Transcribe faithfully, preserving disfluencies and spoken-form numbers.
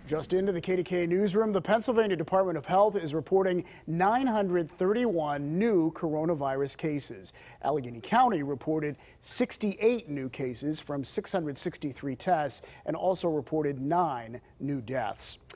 Just into the K D K A newsroom, the Pennsylvania Department of Health is reporting nine hundred thirty-one new coronavirus cases. Allegheny County reported sixty-eight new cases from six hundred sixty-three tests and also reported nine new deaths.